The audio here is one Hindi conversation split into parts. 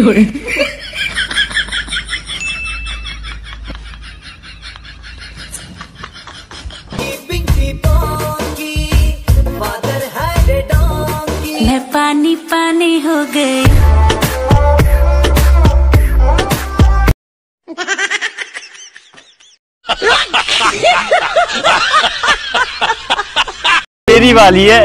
मैं पानी पानी हो गई। तेरी वाली है।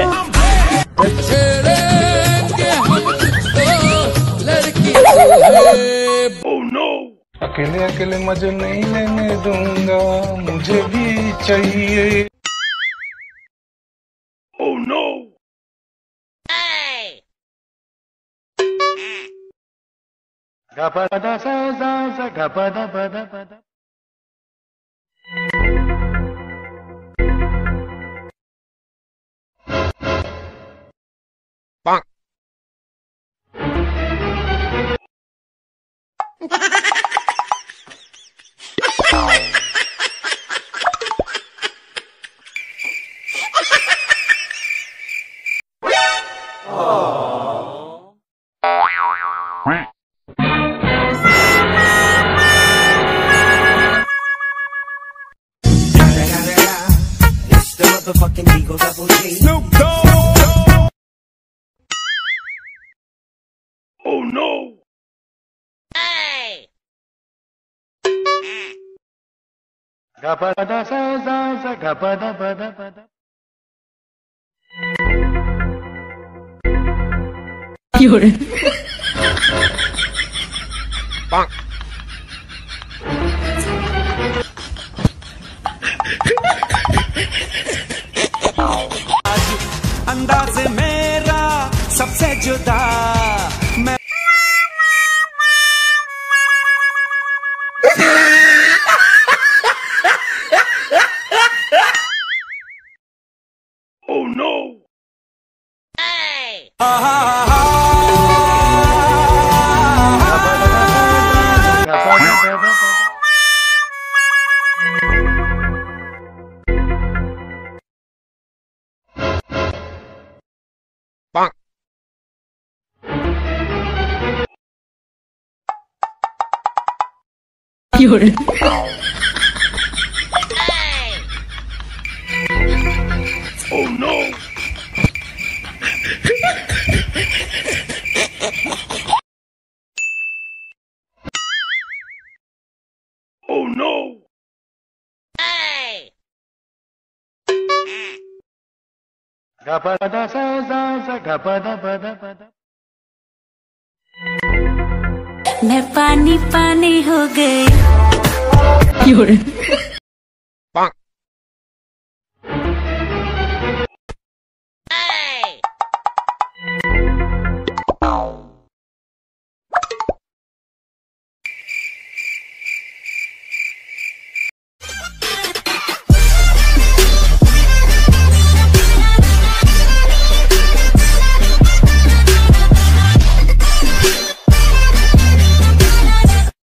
Oh no! अकेले अकेले मजे नहीं लेने दूंगा, मुझे भी चाहिए। Oh no! Gapada sa sa sa gapada pada pada. Parnk. Fucking Eagle Double G. Snoop Dogg. Oh no! Hey! Gapada sa sa sa gapada pada pada. Parnk. अंदाज़ मेरा सबसे जुदा मैं Oh no! Hey! Parnk. Hey! Oh no! Oh no! Hey! Gapada sa sa sa gapada pada pada. मैं पानी पानी हो गई।